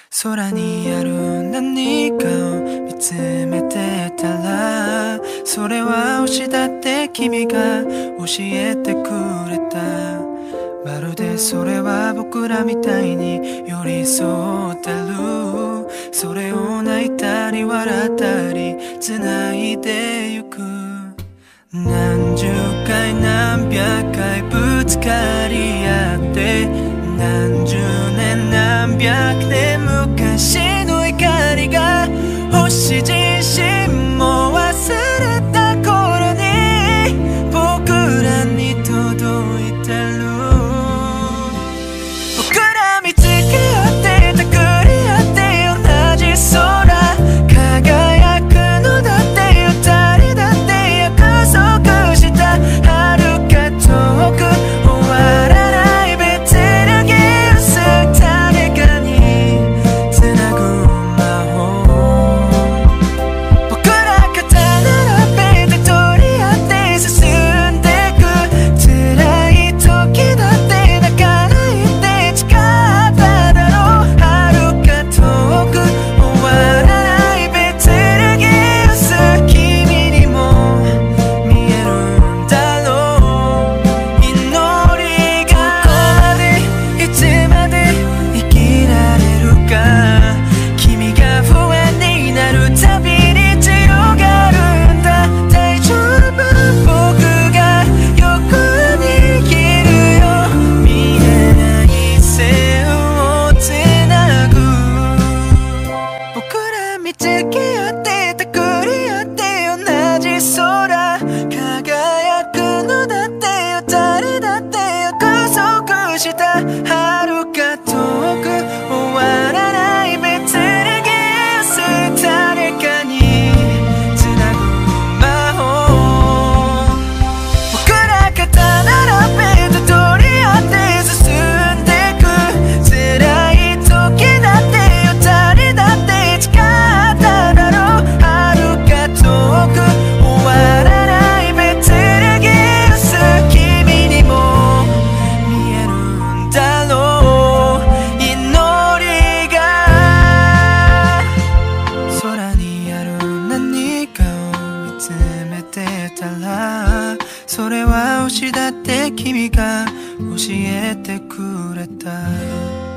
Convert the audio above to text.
空にある何かを見つめてたら、それは推だって君が教えてくれた。まるでそれは僕らみたいに寄り添ってる。それを泣いたり笑ったり繋いでゆく。何十回何百回ぶつかり合って、何十年何百年昔の怒りが星自身も忘れた頃に僕らに届いてる。僕ら見つけ合ってたくり合って同じ空輝くのだってよ。誰だって約束した遥か遠く終わらない別なゲース。誰かに繋ぐ魔法。僕ら肩並べて取り合って進んでく。辛い時だって泣かないって誓っただろう。遥か遠く終わらない別なゲース。君にも見えるんだろう。祈りがどこまでいつまで生きられるか。君が不安になるたびに強がるんだ。大丈夫、僕がよく握るよ。見えない線をつなぐ。僕ら見つけ合ってたくり合って同じ空輝くのだってよ。誰だって約束した遥か遠く終わらない別なゲース。誰かに繋ぐ魔法。僕ら肩並べて取り合って進んでく。辛い時だってよ。誰だって誓っただろう。遥か遠く終わらない別なゲース。君にも見えるんだろう。祈りが空にある何かを見つめてたら、それは推しだって君が教えてくれた。